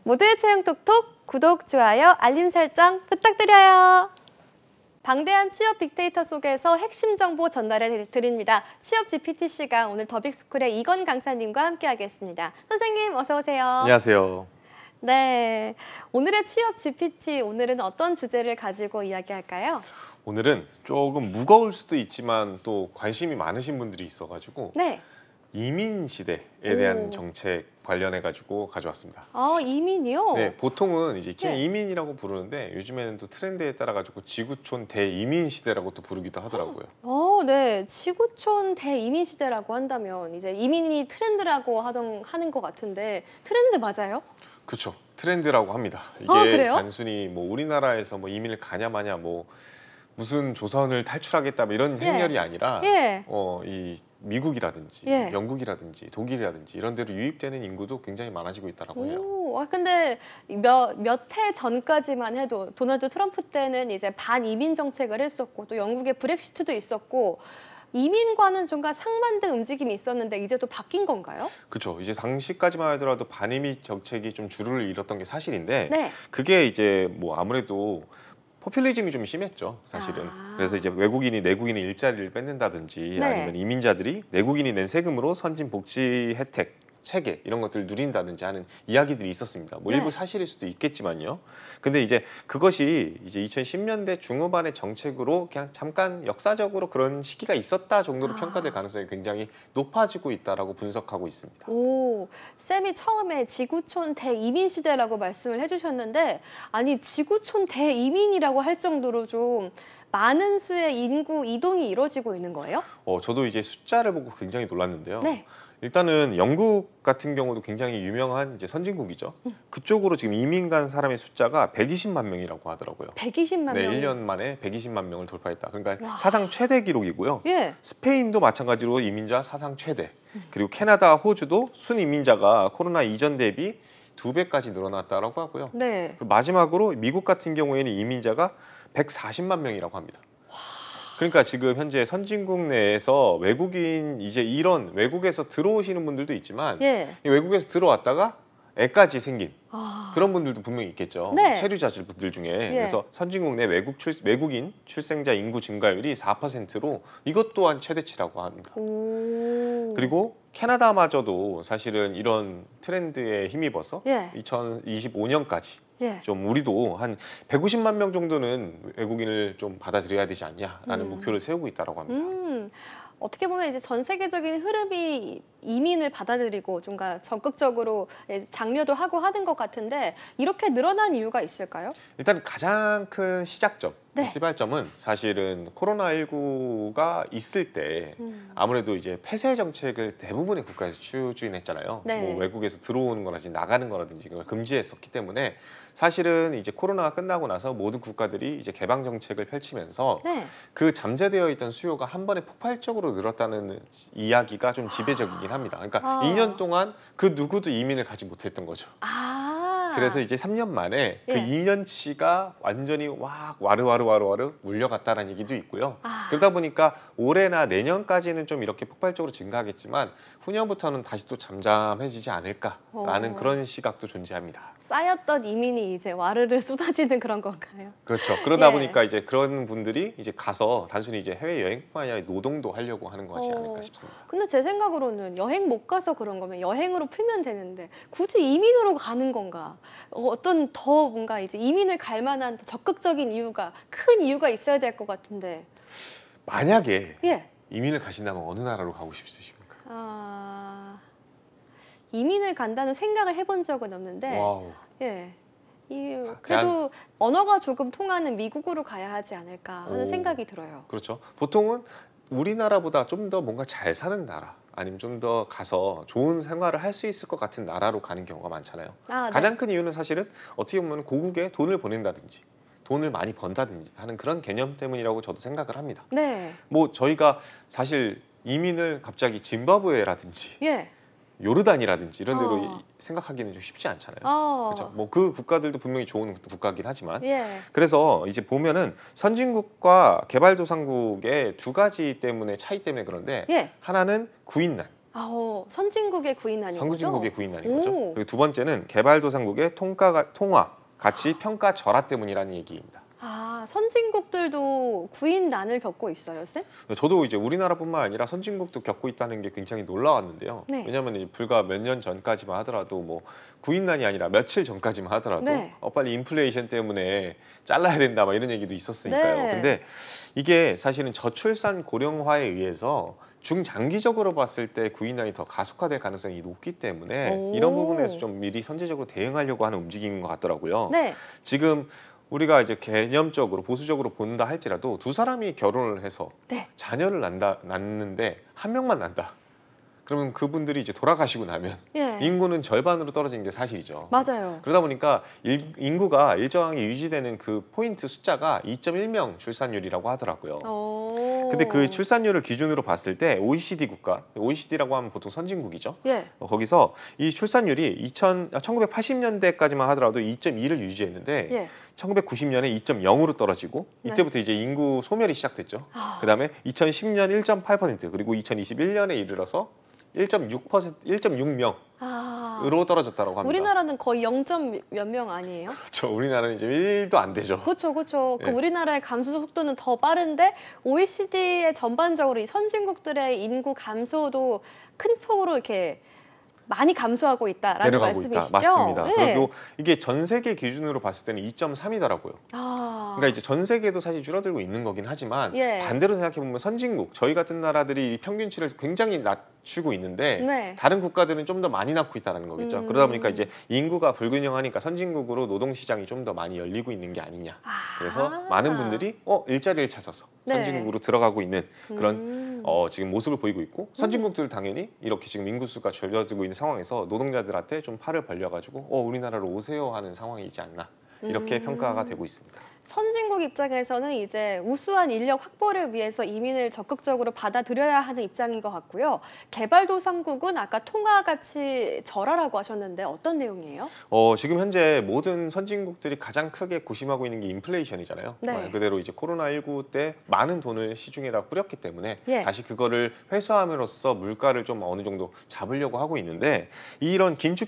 모두의 채용 톡톡 구독, 좋아요, 알림 설정 부탁드려요. 방대한 취업 빅데이터 속에서 핵심 정보 전달해 드립니다. 취업 GPT 시간 오늘 더빅스쿨의 이건 강사님과 함께하겠습니다. 선생님 어서 오세요. 안녕하세요. 네, 오늘의 취업 GPT 오늘은 어떤 주제를 가지고 이야기할까요? 오늘은 조금 무거울 수도 있지만 또 관심이 많으신 분들이 있어가지고 네. 이민 시대에 대한 정책 관련해 가지고 가져왔습니다. 아, 이민이요? 네, 보통은 이제 그냥 네. 이민이라고 부르는데 요즘에는 또 트렌드에 따라 가지고 지구촌 대이민 시대라고 또 부르기도 하더라고요. 네, 지구촌 대이민 시대라고 한다면 이제 이민이 트렌드라고 하는 것 같은데 트렌드 맞아요? 그렇죠. 트렌드라고 합니다. 이게 그래요? 단순히 뭐 우리나라에서 뭐 이민을 가냐 마냐 뭐 무슨 조선을 탈출하겠다 뭐 이런 행렬이 아니라 이 미국이라든지 영국이라든지 독일이라든지 이런 데로 유입되는 인구도 굉장히 많아지고 있다라고 해요. 근데 몇 해 전까지만 해도 도널드 트럼프 때는 이제 반이민 정책을 했었고 또 영국의 브렉시트도 있었고 이민과는 좀 상반된 움직임이 있었는데 이제 또 바뀐 건가요? 그렇죠. 이제 당시까지만 하더라도 반이민 정책이 좀 주류를 잃었던 게 사실인데 그게 이제 뭐 아무래도 포퓰리즘이 좀 심했죠, 사실은. 그래서 이제 외국인이 내국인의 일자리를 뺏는다든지 아니면 이민자들이 내국인이 낸 세금으로 선진 복지 혜택, 체계 이런 것들을 누린다든지 하는 이야기들이 있었습니다. 뭐 일부 사실일 수도 있겠지만요. 근데 이제 그것이 이제 2010년대 중후반의 정책으로 그냥 잠깐 역사적으로 그런 시기가 있었다 정도로 평가될 가능성이 굉장히 높아지고 있다라고 분석하고 있습니다. 쌤이 처음에 지구촌 대이민 시대라고 말씀을 해주셨는데 아니 지구촌 대이민이라고 할 정도로 좀 많은 수의 인구 이동이 이루어지고 있는 거예요? 저도 이제 숫자를 보고 굉장히 놀랐는데요. 일단은 영국 같은 경우도 굉장히 유명한 이제 선진국이죠. 그쪽으로 지금 이민 간 사람의 숫자가 120만 명이라고 하더라고요. 120만 명? 네, 1년 만에 120만 명을 돌파했다. 그러니까 사상 최대 기록이고요. 스페인도 마찬가지로 이민자 사상 최대. 그리고 캐나다, 호주도 순이민자가 코로나 이전 대비 2배까지 늘어났다라고 하고요. 그리고 마지막으로 미국 같은 경우에는 이민자가 140만 명이라고 합니다. 그러니까 지금 현재 선진국 내에서 외국인 이제 이런 외국에서 들어오시는 분들도 있지만 외국에서 들어왔다가 애까지 생긴 그런 분들도 분명히 있겠죠. 체류자들 분들 중에. 그래서 선진국 내 외국인 출생자 인구 증가율이 4%로 이것 또한 최대치라고 합니다. 그리고 캐나다마저도 사실은 이런 트렌드에 힘입어서 2025년까지 좀 우리도 한 150만 명 정도는 외국인을 좀 받아들여야 되지 않냐라는 목표를 세우고 있다고 합니다. 어떻게 보면 이제 전 세계적인 흐름이 이민을 받아들이고 좀 적극적으로 장려도 하고 하는 것 같은데 이렇게 늘어난 이유가 있을까요? 일단 가장 큰 시작점, 시발점은 사실은 코로나19가 있을 때 아무래도 이제 폐쇄 정책을 대부분의 국가에서 추진했잖아요. 뭐 외국에서 들어오는 거라든지 나가는 거라든지 그걸 금지했었기 때문에 사실은 이제 코로나가 끝나고 나서 모든 국가들이 이제 개방 정책을 펼치면서 그 잠재되어 있던 수요가 한 번에 폭발적으로 늘었다는 이야기가 좀 지배적이긴 합니다. 그러니까 2년 동안 그 누구도 이민을 가지 못했던 거죠. 그래서 이제 3년 만에 그 2년치가 완전히 와르르 물려갔다는 얘기도 있고요. 그러다 보니까 올해나 내년까지는 좀 이렇게 폭발적으로 증가하겠지만 후년부터는 다시 또 잠잠해지지 않을까라는 그런 시각도 존재합니다. 쌓였던 이민이 이제 와르르 쏟아지는 그런 건가요? 그렇죠. 그러다 보니까 이제 그런 분들이 이제 가서 단순히 이제 해외 여행뿐만 아니라 노동도 하려고 하는 것이 아닐까 싶습니다. 근데 제 생각으로는 여행 못 가서 그런 거면 여행으로 풀면 되는데 굳이 이민으로 가는 건가? 어떤 더 뭔가 이제 이민을 갈 만한 적극적인 이유가 큰 이유가 있어야 될 것 같은데. 만약에 이민을 가신다면 어느 나라로 가고 싶으십니까? 이민을 간다는 생각을 해본 적은 없는데 그래도 언어가 조금 통하는 미국으로 가야 하지 않을까 하는 생각이 들어요. 그렇죠. 보통은 우리나라보다 좀 더 뭔가 잘 사는 나라 아니면 좀 더 가서 좋은 생활을 할 수 있을 것 같은 나라로 가는 경우가 많잖아요. 가장 큰 이유는 사실은 어떻게 보면 고국에 돈을 보낸다든지 돈을 많이 번다든지 하는 그런 개념 때문이라고 저도 생각을 합니다. 뭐 저희가 사실 이민을 갑자기 짐바브웨라든지 요르단이라든지 이런 데로 생각하기는 좀 쉽지 않잖아요. 그렇죠? 뭐 그 국가들도 분명히 좋은 국가긴 하지만 그래서 이제 보면은 선진국과 개발도상국의 두 가지 때문에 차이 때문에 그런데 하나는 구인난 선진국의 구인난인 거죠? 선진국의 구인난인 거죠. 그리고 두 번째는 개발도상국의 통화, 가치, 평가 절하 때문이라는 얘기입니다. 선진국들도 구인난을 겪고 있어요, 쌤? 저도 이제 우리나라뿐만 아니라 선진국도 겪고 있다는 게 굉장히 놀라웠는데요. 네. 왜냐하면 이제 불과 몇 년 전까지만 하더라도 뭐 구인난이 아니라 며칠 전까지만 하더라도 네. 빨리 인플레이션 때문에 잘라야 된다 막 이런 얘기도 있었으니까요. 네. 근데 이게 사실은 저출산 고령화에 의해서 중장기적으로 봤을 때 구인난이 더 가속화될 가능성이 높기 때문에 이런 부분에서 좀 미리 선제적으로 대응하려고 하는 움직임인 것 같더라고요. 네. 지금 우리가 이제 개념적으로 보수적으로 본다 할지라도 두 사람이 결혼을 해서 네. 자녀를 낳는데 한 명만 난다. 그러면 그분들이 이제 돌아가시고 나면 예. 인구는 절반으로 떨어지는 게 사실이죠. 맞아요. 그러다 보니까 인구가 일정하게 유지되는 그 포인트 숫자가 2.1명 출산율이라고 하더라고요. 근데 그 출산율을 기준으로 봤을 때 OECD 국가, OECD라고 하면 보통 선진국이죠. 예. 거기서 이 출산율이 1980년대까지만 하더라도 2.2를 유지했는데 예. 1990년에 2.0으로 떨어지고 이때부터 네. 이제 인구 소멸이 시작됐죠. 그다음에 2010년 1.8% 그리고 2021년에 이르러서 1.6명으로 떨어졌다고 합니다. 우리나라는 거의 0. 몇 명 아니에요? 그렇죠. 우리나라는 이제 1도 안 되죠. 그렇죠. 네. 우리나라의 감소 속도는 더 빠른데 OECD의 전반적으로 이 선진국들의 인구 감소도 큰 폭으로 이렇게 많이 감소하고 있다라는 말씀이시죠? 맞습니다. 네. 그리고 이게 전 세계 기준으로 봤을 때는 2.3이더라고요. 그러니까 이제 전 세계도 사실 줄어들고 있는 거긴 하지만 예. 반대로 생각해 보면 선진국, 저희 같은 나라들이 평균치를 굉장히 낮추고 있는데 네. 다른 국가들은 좀 더 많이 낳고 있다는 거겠죠. 그러다 보니까 이제 인구가 불균형하니까 선진국으로 노동 시장이 좀 더 많이 열리고 있는 게 아니냐. 그래서 많은 분들이 일자리를 찾아서 네. 선진국으로 들어가고 있는 그런 지금 모습을 보이고 있고 선진국들 당연히 이렇게 지금 인구수가 줄어들고 있는 상황에서 노동자들한테 좀 팔을 벌려가지고 우리나라로 오세요 하는 상황이지 않나 이렇게 평가가 되고 있습니다. 선진국 입장에서는 이제 우수한 인력 확보를 위해서 이민을 적극적으로 받아들여야 하는 입장인 것 같고요. 개발도상국은 아까 통화 가치 절하라고 하셨는데 어떤 내용이에요? 지금 현재 모든 선진국들이 가장 크게 고심하고 있는 게 인플레이션이잖아요. 네. 말 그대로 이제 코로나19 때 많은 돈을 시중에다 뿌렸기 때문에 예. 다시 그거를 회수함으로써 물가를 좀 어느 정도 잡으려고 하고 있는데 이런 긴축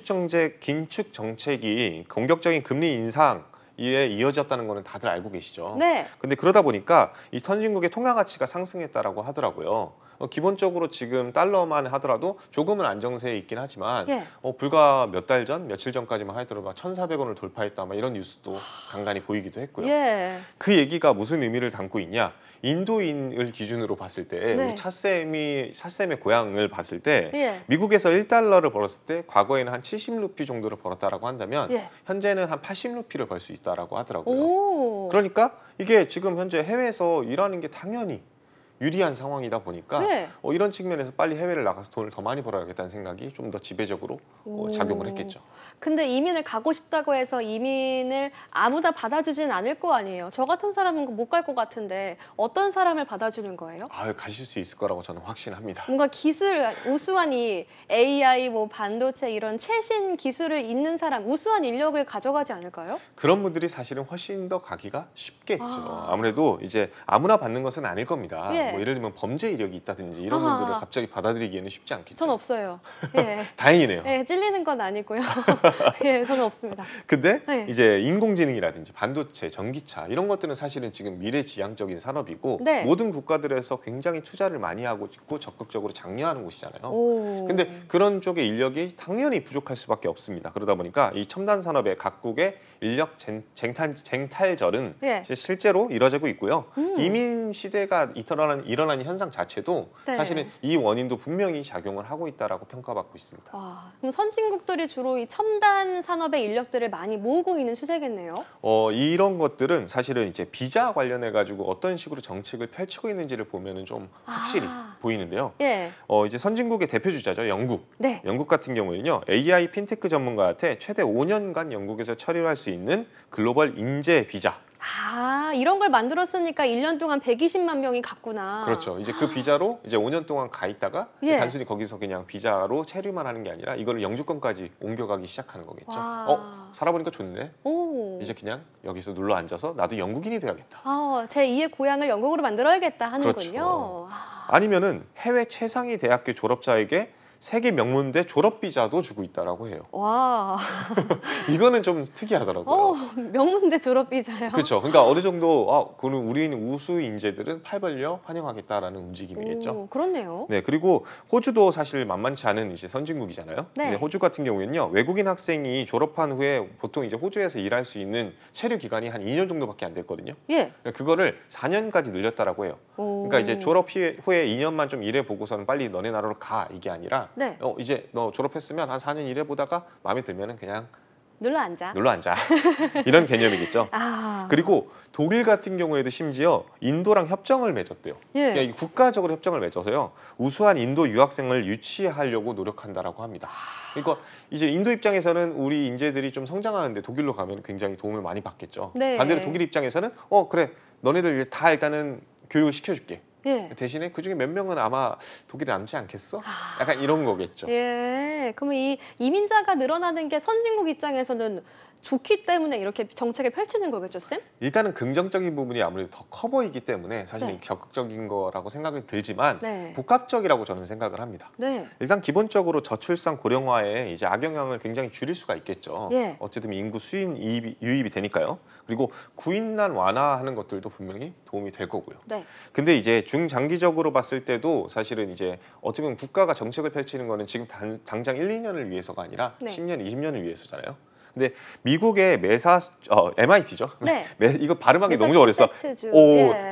정책이 공격적인 금리 인상 이에 이어졌다는 거는 다들 알고 계시죠. 네. 근데 그러다 보니까 이 선진국의 통화 가치가 상승했다라고 하더라고요. 기본적으로 지금 달러만 하더라도 조금은 안정세에 있긴 하지만 예. 불과 몇 달 전, 며칠 전까지만 하더라도 1,400원을 돌파했다 막 이런 뉴스도 간간히 보이기도 했고요. 예. 그 얘기가 무슨 의미를 담고 있냐? 인도인을 기준으로 봤을 때 네. 우리 찻쌤의 고향을 봤을 때 예. 미국에서 1달러를 벌었을 때 과거에는 한 70루피 정도를 벌었다라고 한다면 예. 현재는 한 80루피를 벌 수 있다라고 하더라고요. 오. 그러니까 이게 지금 현재 해외에서 일하는 게 당연히 유리한 상황이다 보니까 네. 이런 측면에서 빨리 해외를 나가서 돈을 더 많이 벌어야겠다는 생각이 좀 더 지배적으로 작용을 했겠죠. 근데 이민을 가고 싶다고 해서 이민을 아무나 받아주진 않을 거 아니에요. 저 같은 사람은 못 갈 것 같은데 어떤 사람을 받아주는 거예요? 가실 수 있을 거라고 저는 확신합니다. 뭔가 기술, 우수한 이 AI, 반도체 이런 최신 기술을 있는 사람, 우수한 인력을 가져가지 않을까요? 그런 분들이 사실은 훨씬 더 가기가 쉽겠죠. 아무래도 이제 아무나 받는 것은 아닐 겁니다. 예. 예를 들면 범죄 이력이 있다든지 이런 분들을 갑자기 받아들이기에는 쉽지 않겠죠. 전 없어요. 예. 다행이네요. 예, 찔리는 건 아니고요. 예, 저는 없습니다. 근데 네. 이제 인공지능이라든지 반도체, 전기차 이런 것들은 사실은 지금 미래지향적인 산업이고 네. 모든 국가들에서 굉장히 투자를 많이 하고 있고 적극적으로 장려하는 곳이잖아요. 근데 그런 쪽의 인력이 당연히 부족할 수밖에 없습니다. 그러다 보니까 이 첨단 산업의 각국의 인력 쟁탈절은 예. 실제로 이뤄지고 있고요. 이민 시대가 일어나는 현상 자체도 네. 사실은 이 원인도 분명히 작용을 하고 있다라고 평가받고 있습니다. 그럼 선진국들이 주로 이 첨단 산업의 인력들을 많이 모으고 있는 추세겠네요. 이런 것들은 사실은 이제 비자 관련해 가지고 어떤 식으로 정책을 펼치고 있는지를 보면은 좀 확실히 보이는데요. 예. 이제 선진국의 대표 주자죠, 영국. 네. 영국 같은 경우에는요, AI 핀테크 전문가한테 최대 5년간 영국에서 처리할 수 있는 글로벌 인재 비자. 이런 걸 만들었으니까 1년 동안 120만 명이 갔구나. 그렇죠. 이제 그 비자로 이제 5년 동안 가 있다가 예. 단순히 거기서 그냥 비자로 체류만 하는 게 아니라 이거를 영주권까지 옮겨가기 시작하는 거겠죠. 살아보니까 좋네. 오. 이제 그냥 여기서 눌러 앉아서 나도 영국인이 돼야겠다. 제 2의 고향을 영국으로 만들어야겠다 하는군요. 그렇죠. 아니면은 해외 최상위 대학교 졸업자에게 세계 명문대 졸업 비자도 주고 있다라고 해요. 와. 이거는 좀 특이하더라고요. 명문대 졸업 비자요? 그렇죠. 그러니까 어느 정도 그는 우리는 우수 인재들은 팔 벌려 환영하겠다라는 움직임이겠죠. 그렇네요. 네, 그리고 호주도 사실 만만치 않은 이제 선진국이잖아요. 네. 근데 호주 같은 경우에는요, 외국인 학생이 졸업한 후에 보통 이제 호주에서 일할 수 있는 체류 기간이 한 2년 정도밖에 안 됐거든요. 예. 그거를 4년까지 늘렸다라고 해요. 그러니까 이제 졸업 후에 2년만 좀 일해 보고서는 빨리 너네 나라로 가 이게 아니라 네. 이제 너 졸업했으면 한 4년 일해 보다가 마음에 들면은 그냥 눌러 앉아. 이런 개념이겠죠. 아. 그리고 독일 같은 경우에도 심지어 인도랑 협정을 맺었대요. 예. 그러니까 국가적으로 협정을 맺어서요. 우수한 인도 유학생을 유치하려고 노력한다라고 합니다. 그러니까 이제 인도 입장에서는 우리 인재들이 좀 성장하는데 독일로 가면 굉장히 도움을 많이 받겠죠. 네. 반대로 독일 입장에서는 그래 너네들 다 일단은 교육을 시켜줄게. 예. 대신에 그중에 몇 명은 아마 독일에 남지 않겠어? 약간 이런 거겠죠. 예. 그러면 이 이민자가 늘어나는 게 선진국 입장에서는 좋기 때문에 이렇게 정책을 펼치는 거겠죠, 쌤? 일단은 긍정적인 부분이 아무래도 더 커 보이기 때문에 사실 네. 적극적인 거라고 생각이 들지만 네. 복합적이라고 저는 생각을 합니다. 네. 일단 기본적으로 저출산 고령화에 이제 악영향을 굉장히 줄일 수가 있겠죠. 예. 어쨌든 인구 유입이 되니까요. 그리고 구인난 완화하는 것들도 분명히 도움이 될 거고요. 네. 근데 이제 중장기적으로 봤을 때도 사실은 이제 어떻게 보면 국가가 정책을 펼치는 거는 지금 당장 1, 2년을 위해서가 아니라 네. 10년, 20년을 위해서잖아요. 근데 미국의 MIT죠. 네. 이거 발음하기 너무 어렵어. 예.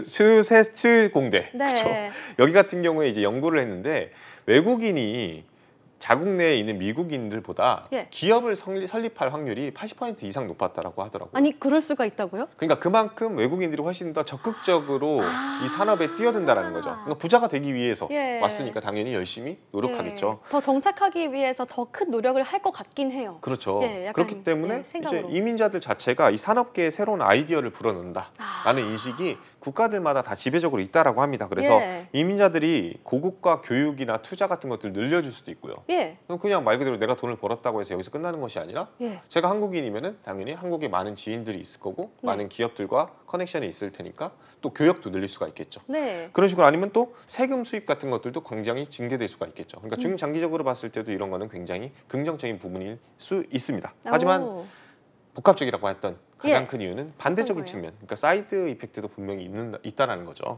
매사추세츠 공대. 네. 그렇죠. 여기 같은 경우에 이제 연구를 했는데 외국인이 자국 내에 있는 미국인들보다 예. 기업을 설립할 확률이 80% 이상 높았다라고 하더라고요. 아니 그럴 수가 있다고요? 그러니까 그만큼 외국인들이 훨씬 더 적극적으로 이 산업에 뛰어든다라는 거죠. 그러니까 부자가 되기 위해서 예. 왔으니까 당연히 열심히 노력하겠죠. 예. 더 정착하기 위해서 더 큰 노력을 할 것 같긴 해요. 그렇죠. 예, 약간, 그렇기 때문에 생각으로. 이제 이민자들 자체가 이 산업계에 새로운 아이디어를 불어넣는다라는 인식이 국가들마다 다 지배적으로 있다라고 합니다. 그래서 예. 이민자들이 고국가 교육이나 투자 같은 것들 늘려줄 수도 있고요. 예. 그냥 말 그대로 내가 돈을 벌었다고 해서 여기서 끝나는 것이 아니라 예. 제가 한국인이면은 당연히 한국에 많은 지인들이 있을 거고 네. 많은 기업들과 커넥션이 있을 테니까 또 교역도 늘릴 수가 있겠죠. 네. 그런 식으로 아니면 또 세금 수입 같은 것들도 굉장히 증대될 수가 있겠죠. 그러니까 중장기적으로 봤을 때도 이런 거는 굉장히 긍정적인 부분일 수 있습니다. 하지만 복합적이라고 했던 가장 큰 이유는 반대적인 측면, 그러니까 사이드 이펙트도 분명히 있다라는 거죠.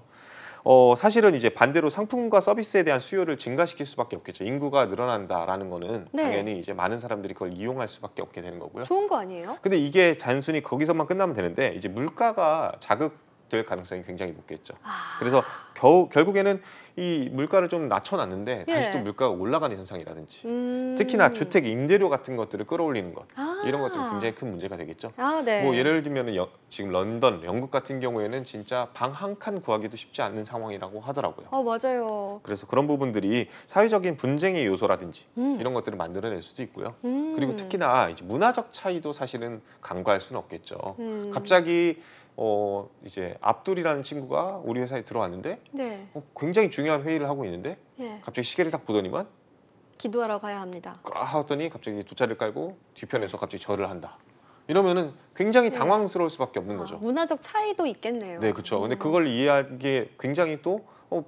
사실은 이제 반대로 상품과 서비스에 대한 수요를 증가시킬 수밖에 없겠죠. 인구가 늘어난다라는 거는 네. 당연히 이제 많은 사람들이 그걸 이용할 수밖에 없게 되는 거고요. 좋은 거 아니에요? 근데 이게 단순히 거기서만 끝나면 되는데 이제 물가가 자극될 가능성이 굉장히 높겠죠. 그래서 결국에는 이 물가를 좀 낮춰놨는데 다시 또 물가가 올라가는 현상이라든지 특히나 주택 임대료 같은 것들을 끌어올리는 것 이런 것들이 굉장히 큰 문제가 되겠죠. 네. 뭐 예를 들면 지금 런던, 영국 같은 경우에는 진짜 방 한 칸 구하기도 쉽지 않는 상황이라고 하더라고요. 맞아요. 그래서 그런 부분들이 사회적인 분쟁의 요소라든지 이런 것들을 만들어낼 수도 있고요. 그리고 특히나 이제 문화적 차이도 사실은 간과할 수는 없겠죠. 갑자기 이제 압둘이라는 친구가 우리 회사에 들어왔는데 네. 굉장히 중요한 회의를 하고 있는데 예. 갑자기 시계를 딱 보더니만 기도하러 가야 합니다. 하더니 갑자기 돗자리를 깔고 뒤편에서 갑자기 절을 한다. 이러면은 굉장히 당황스러울 수밖에 없는 거죠. 문화적 차이도 있겠네요. 네, 그렇죠. 근데 그걸 이해하기에 굉장히 또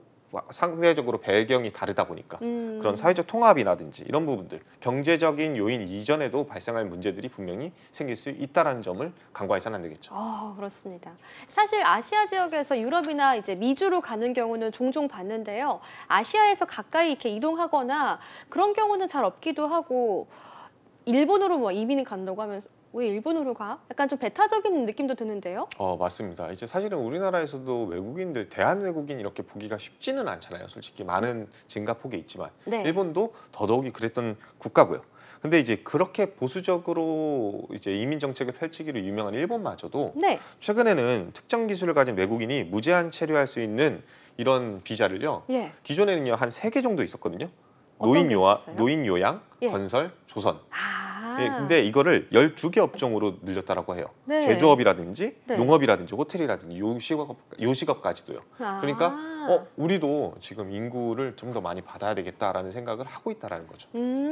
상대적으로 배경이 다르다 보니까 그런 사회적 통합이라든지 이런 부분들, 경제적인 요인 이전에도 발생할 문제들이 분명히 생길 수 있다는 점을 간과해서는 안 되겠죠. 그렇습니다. 사실 아시아 지역에서 유럽이나 이제 미주로 가는 경우는 종종 봤는데요. 아시아에서 가까이 이렇게 이동하거나 그런 경우는 잘 없기도 하고 일본으로 뭐 이민을 간다고 하면서 왜 일본으로 가? 약간 좀 배타적인 느낌도 드는데요. 맞습니다. 이제 사실은 우리나라에서도 외국인들, 대한 외국인 이렇게 보기가 쉽지는 않잖아요. 솔직히 많은 증가폭이 있지만 네. 일본도 더더욱이 그랬던 국가고요. 근데 이제 그렇게 보수적으로 이제 이민 정책을 펼치기로 유명한 일본마저도 네. 최근에는 특정 기술을 가진 외국인이 무제한 체류할 수 있는 이런 비자를요. 예. 기존에는요 한 3개 정도 있었거든요. 어떤 게 있었어요? 노인 요양, 예. 건설, 조선. 근데 이거를 12개 업종으로 늘렸다라고 해요. 네. 제조업이라든지 네. 농업이라든지 호텔이라든지 요식업까지도요. 그러니까 우리도 지금 인구를 좀 더 많이 받아야 되겠다라는 생각을 하고 있다라는 거죠.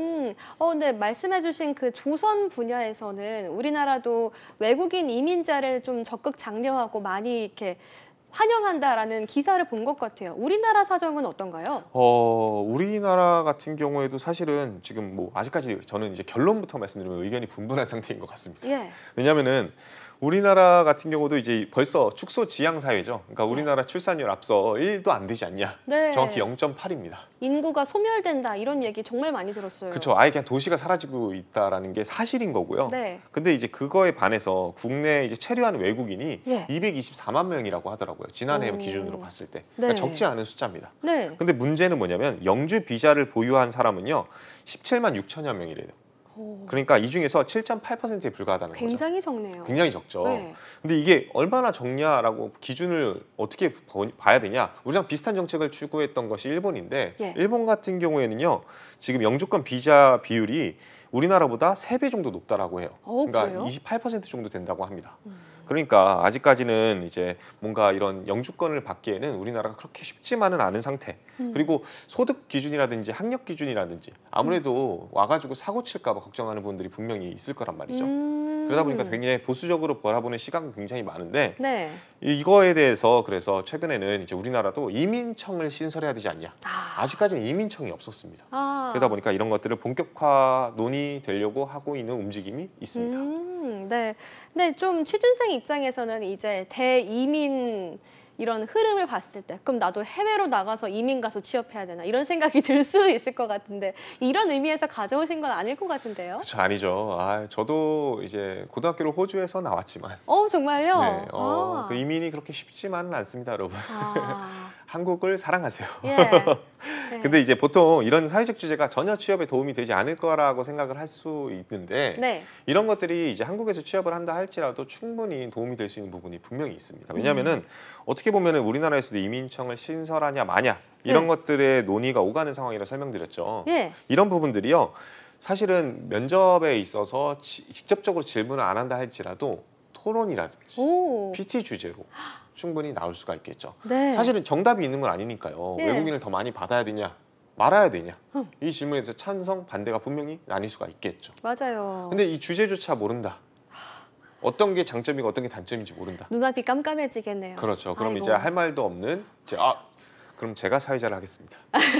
근데 말씀해주신 그 조선 분야에서는 우리나라도 외국인 이민자를 좀 적극 장려하고 많이 이렇게 환영한다라는 기사를 본 것 같아요. 우리나라 사정은 어떤가요? 우리나라 같은 경우에도 사실은 지금 뭐 아직까지 저는 이제 결론부터 말씀드리면 의견이 분분한 상태인 것 같습니다. 예. 왜냐하면은 우리나라 같은 경우도 이제 벌써 축소 지향 사회죠. 그러니까 우리나라 출산율 앞서 1도 안 되지 않냐. 네. 정확히 0.8입니다. 인구가 소멸된다 이런 얘기 정말 많이 들었어요. 그렇죠. 아예 그냥 도시가 사라지고 있다라는 게 사실인 거고요. 네. 근데 이제 그거에 반해서 국내 이제 체류한 외국인이 예. 224만 명이라고 하더라고요. 지난해 기준으로 봤을 때. 그러니까 네. 적지 않은 숫자입니다. 네. 근데 문제는 뭐냐면 영주 비자를 보유한 사람은요. 17만 6천여 명이래요. 그러니까 이 중에서 7.8%에 불과하다는 거죠. 굉장히 적네요. 굉장히 적죠. 네. 근데 이게 얼마나 적냐라고 기준을 어떻게 봐야 되냐. 우리랑 비슷한 정책을 추구했던 것이 일본인데 예. 일본 같은 경우에는요. 지금 영주권 비자 비율이 우리나라보다 3배 정도 높다라고 해요. 그러니까 그래요? 28% 정도 된다고 합니다. 그러니까 아직까지는 이제 뭔가 이런 영주권을 받기에는 우리나라가 그렇게 쉽지만은 않은 상태. 그리고 소득 기준이라든지 학력 기준이라든지 아무래도 와가지고 사고 칠까 봐 걱정하는 분들이 분명히 있을 거란 말이죠. 그러다 보니까 굉장히 보수적으로 바라보는 시각은 굉장히 많은데 네. 이거에 대해서 그래서 최근에는 이제 우리나라도 이민청을 신설해야 되지 않냐. 아직까지는 이민청이 없었습니다. 그러다 보니까 이런 것들을 본격화 논의되려고 하고 있는 움직임이 있습니다. 네. 근데 좀 취준생 입장에서는 이제 대이민 이런 흐름을 봤을 때 그럼 나도 해외로 나가서 이민 가서 취업해야 되나 이런 생각이 들 수 있을 것 같은데 이런 의미에서 가져오신 건 아닐 것 같은데요? 그렇죠, 아니죠. 저도 이제 고등학교를 호주에서 나왔지만 정말요? 네, 그 이민이 그렇게 쉽지만은 않습니다, 여러분. 한국을 사랑하세요. 예. 근데 이제 보통 이런 사회적 주제가 전혀 취업에 도움이 되지 않을 거라고 생각을 할 수 있는데 네. 이런 것들이 이제 한국에서 취업을 한다 할지라도 충분히 도움이 될 수 있는 부분이 분명히 있습니다. 왜냐하면은 어떻게 보면은 우리나라에서도 이민청을 신설하냐 마냐 이런 것들의 논의가 오가는 상황이라 설명드렸죠. 예. 이런 부분들이요. 사실은 면접에 있어서 직접적으로 질문을 안 한다 할지라도 토론이라든지 PT 주제로 충분히 나올 수가 있겠죠. 네. 사실은 정답이 있는 건 아니니까요. 예. 외국인을 더 많이 받아야 되냐 말아야 되냐 이 질문에서 찬성 반대가 분명히 나뉠 수가 있겠죠. 맞아요. 근데 이 주제조차 모른다. 어떤 게 장점이고 어떤 게 단점인지 모른다. 눈앞이 깜깜해지겠네요. 그렇죠. 그럼 아이고. 이제 할 말도 없는 그럼 제가 사회자를 하겠습니다.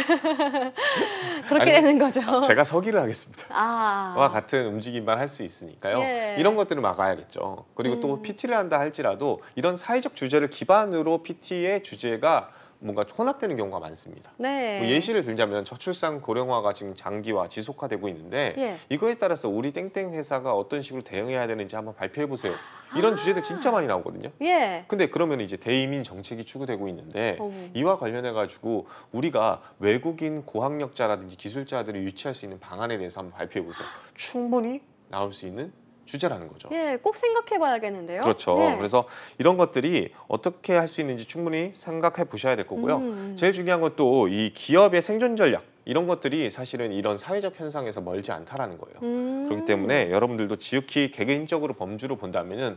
그렇게 되는 거죠. 제가 서기를 하겠습니다. 와 아. 같은 움직임만 할 수 있으니까요. 예. 이런 것들을 막아야겠죠. 그리고 또 PT를 한다 할지라도 이런 사회적 주제를 기반으로 PT의 주제가 뭔가 혼합되는 경우가 많습니다. 네. 뭐 예시를 들자면 저출산 고령화가 지금 장기화 지속화되고 있는데 예. 이거에 따라서 우리 땡땡 회사가 어떤 식으로 대응해야 되는지 한번 발표해 보세요. 이런 주제들 진짜 많이 나오거든요. 예. 근데 그러면 이제 대이민 정책이 추구되고 있는데 어머. 이와 관련해 가지고 우리가 외국인 고학력자라든지 기술자들을 유치할 수 있는 방안에 대해서 한번 발표해 보세요. 충분히 나올 수 있는 주제라는 거죠. 예, 꼭 생각해 봐야겠는데요. 그렇죠. 예. 그래서 이런 것들이 어떻게 할 수 있는지 충분히 생각해 보셔야 될 거고요. 제일 중요한 건 또 이 기업의 생존 전략 이런 것들이 사실은 이런 사회적 현상에서 멀지 않다라는 거예요. 그렇기 때문에 여러분들도 지극히 개개인적으로 범주로 본다면은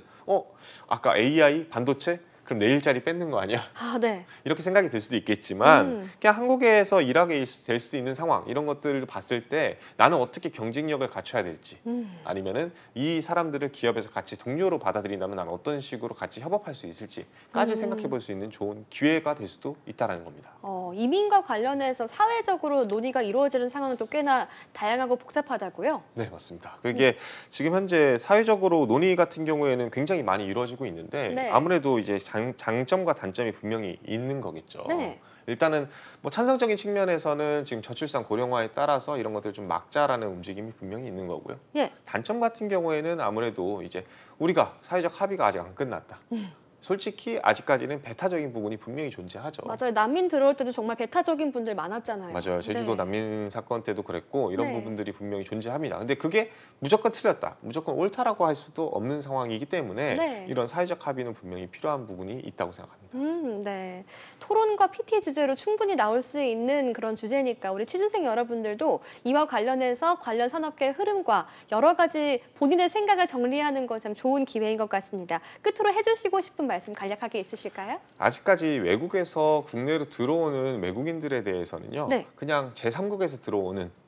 아까 AI 반도체 그럼 내 일자리 뺏는 거 아니야? 네. 이렇게 생각이 들 수도 있겠지만 그냥 한국에서 일하게 될 수 있는 상황 이런 것들을 봤을 때 나는 어떻게 경쟁력을 갖춰야 될지 아니면은 이 사람들을 기업에서 같이 동료로 받아들인다면 나는 어떤 식으로 같이 협업할 수 있을지까지 생각해 볼 수 있는 좋은 기회가 될 수도 있다는 겁니다. 이민과 관련해서 사회적으로 논의가 이루어지는 상황은 또 꽤나 다양하고 복잡하다고요? 네, 맞습니다. 그게 지금 현재 사회적으로 논의 같은 경우에는 굉장히 많이 이루어지고 있는데 네. 아무래도 이제 장점과 단점이 분명히 있는 거겠죠. 네. 일단은 뭐 찬성적인 측면에서는 지금 저출산 고령화에 따라서 이런 것들을 좀 막자라는 움직임이 분명히 있는 거고요. 예. 단점 같은 경우에는 아무래도 이제 우리가 사회적 합의가 아직 안 끝났다. 솔직히 아직까지는 배타적인 부분이 분명히 존재하죠. 맞아요. 난민 들어올 때도 정말 배타적인 분들 많았잖아요. 맞아요. 제주도 네. 난민 사건 때도 그랬고 이런 네. 부분들이 분명히 존재합니다. 근데 그게 무조건 틀렸다, 무조건 옳다라고 할 수도 없는 상황이기 때문에 네. 이런 사회적 합의는 분명히 필요한 부분이 있다고 생각합니다. 네. 토론과 PT 주제로 충분히 나올 수 있는 그런 주제니까 우리 취준생 여러분들도 이와 관련해서 관련 산업계의 흐름과 여러 가지 본인의 생각을 정리하는 거 참 좋은 기회인 것 같습니다. 끝으로 해주시고 싶은 말씀 간략하게 있으실까요? 아직까지 외국에서 국내로 들어오는 외국인들에 대해서는요. 네. 그냥 제3국에서 들어오는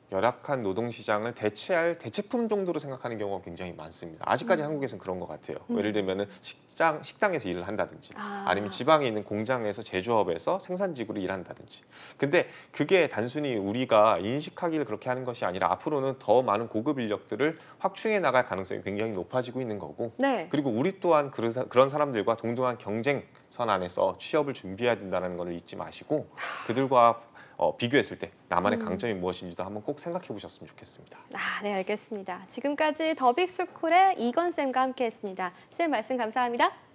열악한 노동시장을 대체할 대체품 정도로 생각하는 경우가 굉장히 많습니다. 아직까지 한국에서는 그런 것 같아요. 예를 들면 식당에서 일을 한다든지 아니면 지방에 있는 공장에서 제조업에서 생산직으로 일한다든지. 근데 그게 단순히 우리가 인식하기를 그렇게 하는 것이 아니라 앞으로는 더 많은 고급 인력들을 확충해 나갈 가능성이 굉장히 높아지고 있는 거고 네. 그리고 우리 또한 그런 사람들과 동등한 경쟁선 안에서 취업을 준비해야 된다는 걸 잊지 마시고 그들과 비교했을 때 나만의 강점이 무엇인지도 한번 꼭 생각해 보셨으면 좋겠습니다. 네, 알겠습니다. 지금까지 더빅스쿨의 이건 쌤과 함께했습니다. 쌤 말씀 감사합니다.